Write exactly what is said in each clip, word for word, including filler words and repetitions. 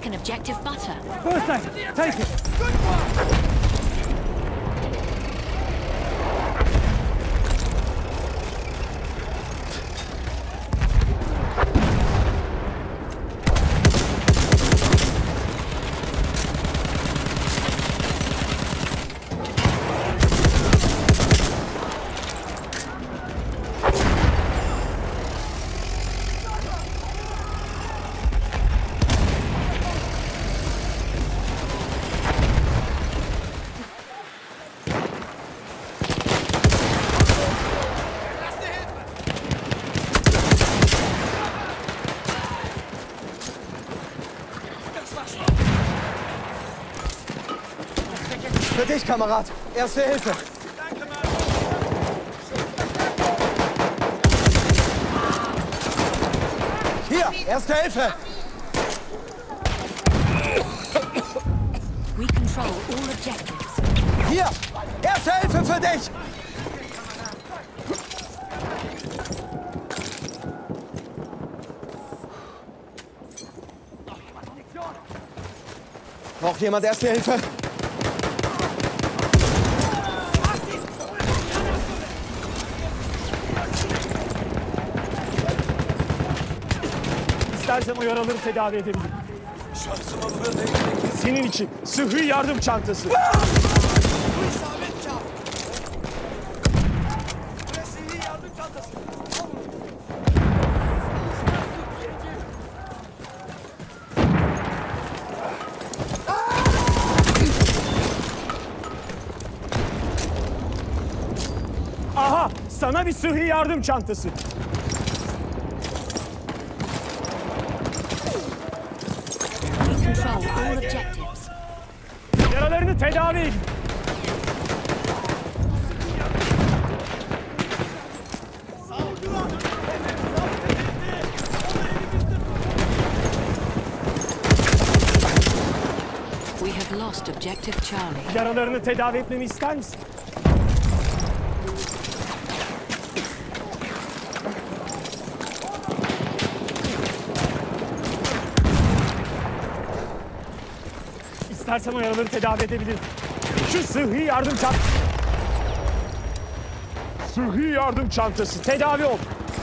taken objective butter. First aid, take it. Good one. Für dich, Kamerad. Erste Hilfe. Danke, Mann. Hier, erste Hilfe. We control all objectives. Hier, erste Hilfe für dich. Braucht jemand erste Hilfe? İstersen o yaraları tedavi edebilirim. Şansıma böyle. Senin için sıhhi yardım çantası. Bu isabet çal. Burası iyi yardım çantası. Aha, sana bir sıhhi yardım çantası. We control all objectives. Yaralarını tedavi edin. We have lost objective Charlie. Yaralarını tedavi etmemi ister misin? İstersen o yaraları tedavi edebilirim. Şu sıhhi yardım çantası. Sıhhi yardım çantası. Tedavi ol.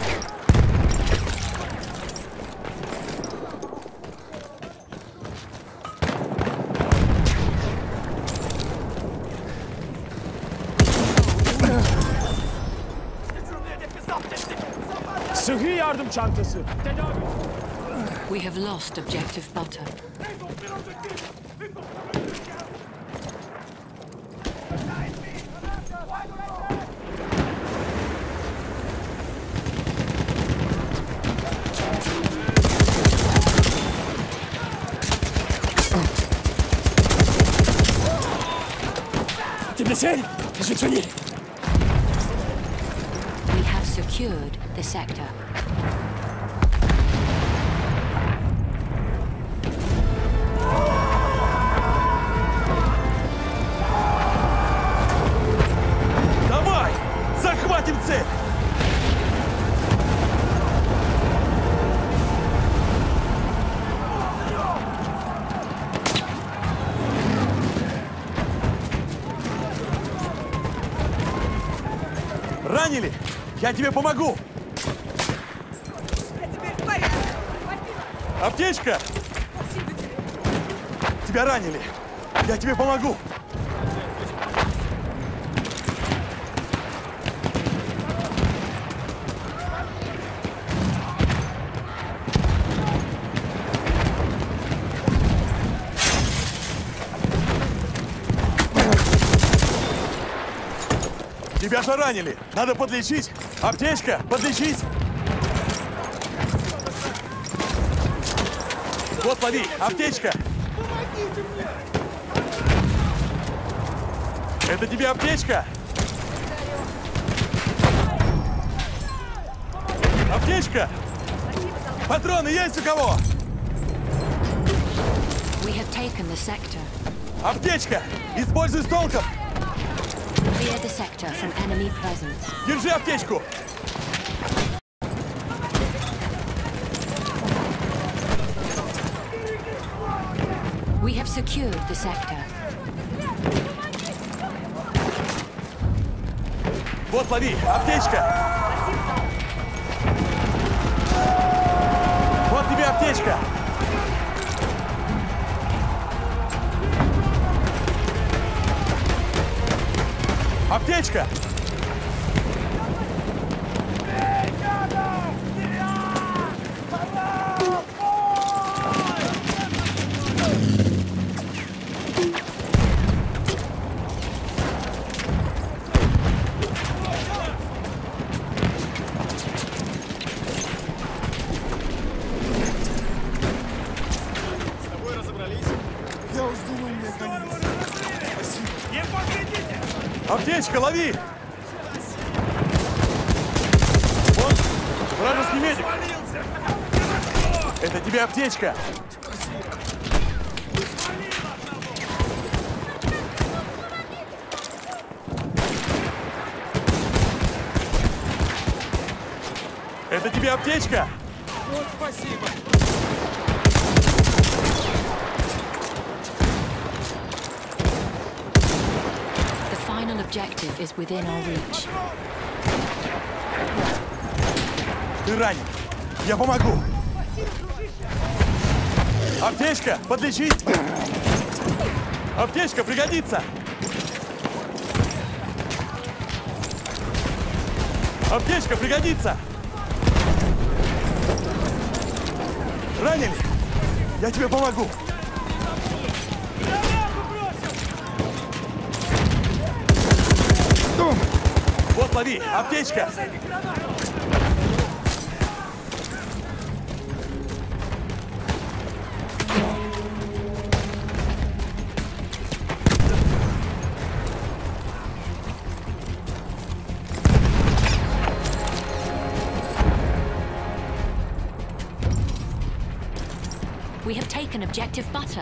Sıhhi yardım çantası. Tedavi. We have lost objective butter. T'es blessé? Je vais te soigner. We have secured the sector. Давай! Захватим цель! Ранили? Я тебе помогу! Я теперь в порядке. Аптечка! Спасибо тебе. Тебя ранили! Я тебе помогу! Тебя же ранили! Надо подлечить! Аптечка! Подлечить! Вот, лови! Аптечка! Это тебе аптечка! Аптечка! Патроны есть у кого? We have taken the sector. Аптечка! Используй с толком! Clear the sector from enemy presence. Держи аптечку! secured the sector. Вот, лови, аптечка. Вот тебе аптечка. Аптечка. Аптечка, лови! Вон, вражеский медик! Это тебе аптечка! Это тебе аптечка! Вот спасибо! The final objective is within our reach. Ты ранен. Я помогу. Аптечка, подлечить. Аптечка пригодится. Аптечка пригодится. Ранили? Я тебе помогу. Вот, лови, аптечка. We have taken objective butter.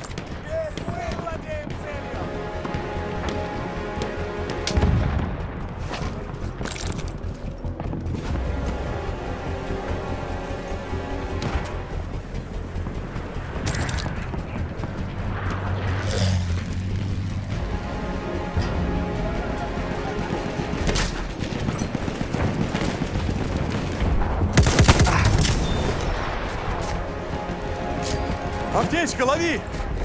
Аптечка, лови!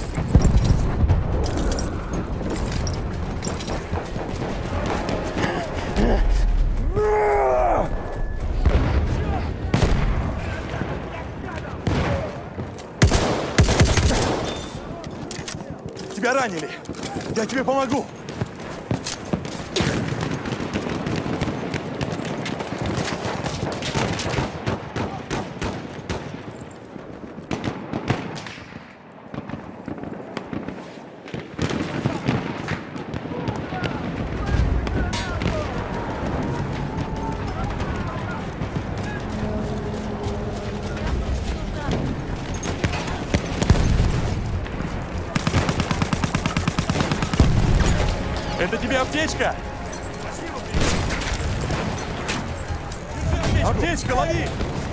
Тебя ранили. Я тебе помогу. Это тебе аптечка! Аптечка, лови!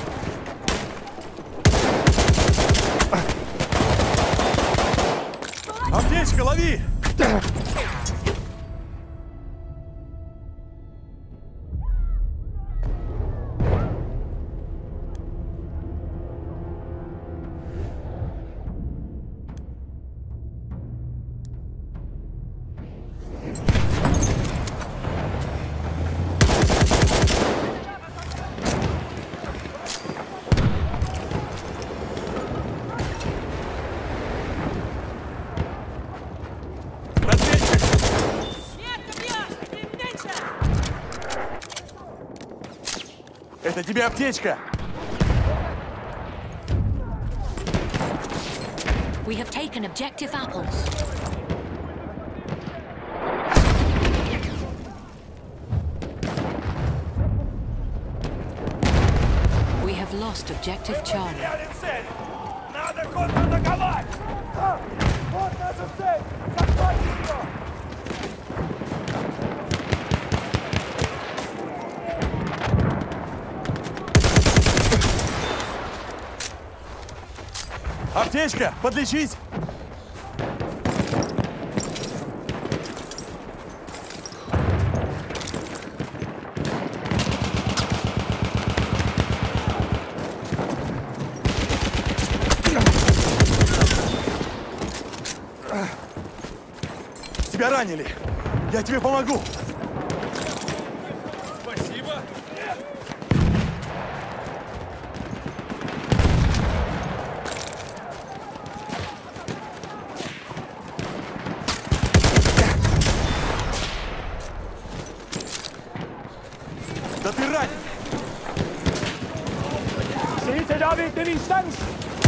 Аптечка, лови! Это тебе аптечка. We have taken objective apples. We have lost objective Charlie. Надо контратаковать! Вот наша цель! Захватить ее! Аптечка, подлечить! Тебя ранили. Я тебе помогу. Спасибо. Да ты ранен. Seni tedavi etmemi ister misin?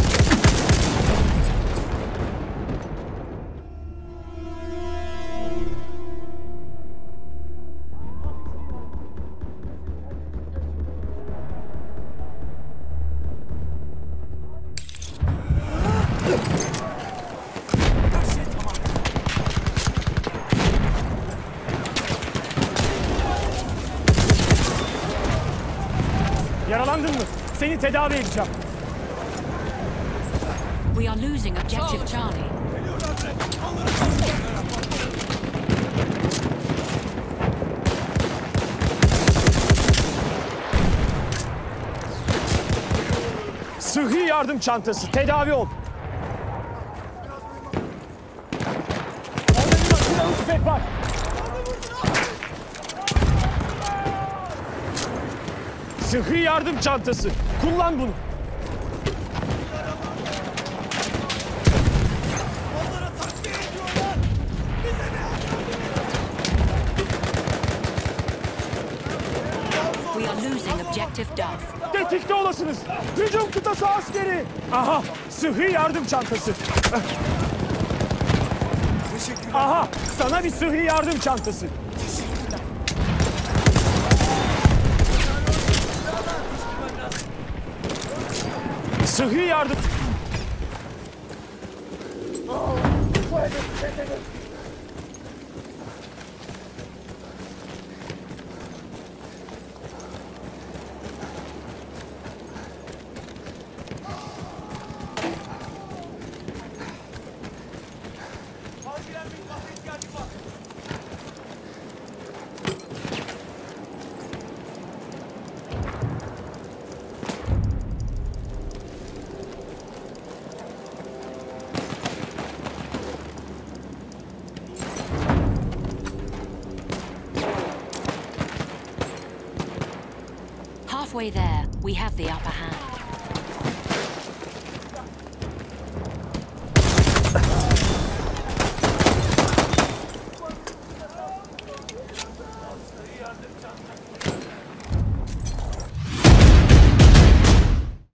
Yaralandın mı? Seni tedavi edeceğim. We are losing objective Charlie. Sıhhi yardım çantası. Tedavi ol. Orada bir silahlı tüfek var. Sıhhi yardım çantası. Kullan bunu. We are losing objective Duff. Tetikte olasınız. Hücum kıtası askeri. Aha, sıhhi yardım çantası. Aha, sana bir sıhhi yardım çantası. Sıhhi yardım... Halfway there, we have the upper hand.